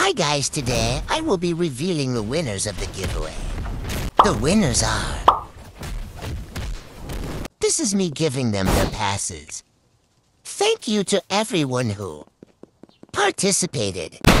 Hi guys, today I will be revealing the winners of the giveaway. The winners are... This is me giving them their passes. Thank you to everyone who participated.